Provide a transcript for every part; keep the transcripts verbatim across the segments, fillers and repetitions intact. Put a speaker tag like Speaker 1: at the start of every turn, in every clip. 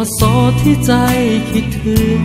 Speaker 1: ศที่ใจคิดถึง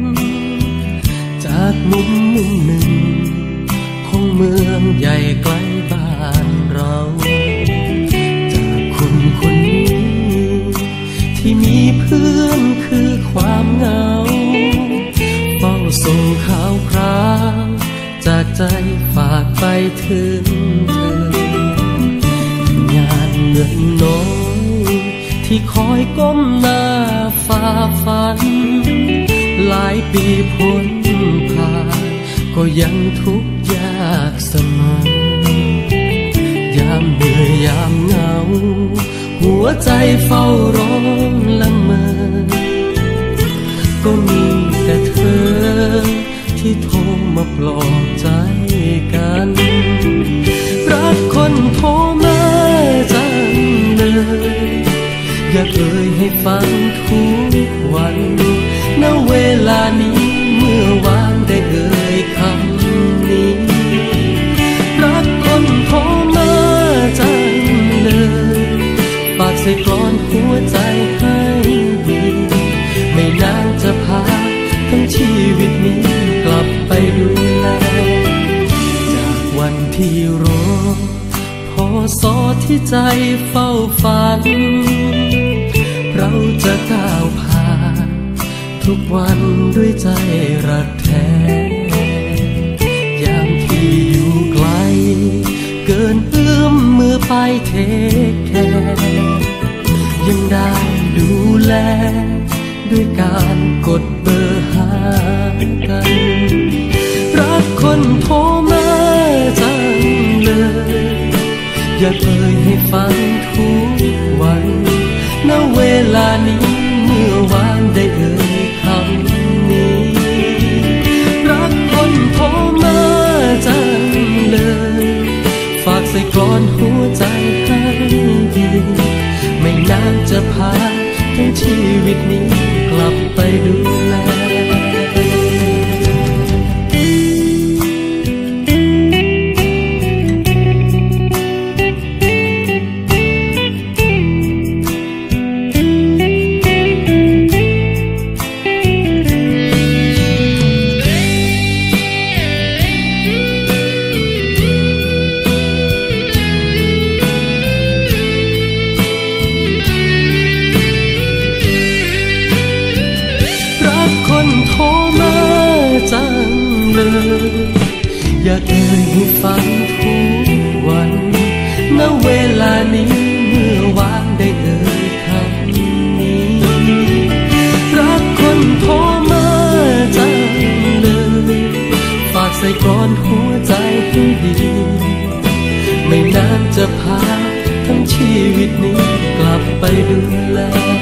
Speaker 1: จากมุมมุมหนึ่งของเมืองใหญ่ไกลบ้านเราจากคนคนนี้ที่มีเพื่อนคือความเหงาเฝ้าส่งข่าวคราวจากใจฝากไปถึงเธองานเงินน้อยที่คอยก้มหน้าฝ่าฟันหลายปีพ้นผ่านก็ยังทุกข์ยากเสมอยามเหนื่อยยามเหงาหัวใจเฝ้าร้องละเมอก็มีแต่เธอที่โทรมาปลอบใจกันรักคนโทรมาจังเลยอยากเอ่ยให้ฟังทุกวันณเวลานี้เมื่อวานได้เอ่ยคำนี้รักคนโทรมาจังเลยฝากใส่กลอนหัวใจให้ดีไม่นานจะพาทั้งชีวิตนี้กลับไปดูแลจากวันที่รอพอสอที่ใจเฝ้าฝันเราจะก้าวผ่านทุกวันด้วยใจรักแท้ยามที่อยู่ไกลเกินเอื้อมมือไปเทคแคร์ยังได้ดูแลด้วยการกดเบอร์หากันรักคนโทรมาจังเลยอยากเอ่ยให้ฟังทุกวันณเวลานี้เมื่อวานได้เอ่ยคำนี้รักคนโทรมาจังเลยฝากใส่กลอนหัวใจให้ดีไม่นานจะพาทั้งชีวิตนี้กลับไปดูแลอยากเอ่ยให้ฟังทุกวันณเวลานี้เมื่อวานได้เอ่ยคำนี้รักคนโทรมาจังเลยฝากใส่กลอนหัวใจให้ดีไม่นานจะพาทั้งชีวิตนี้กลับไปดูแล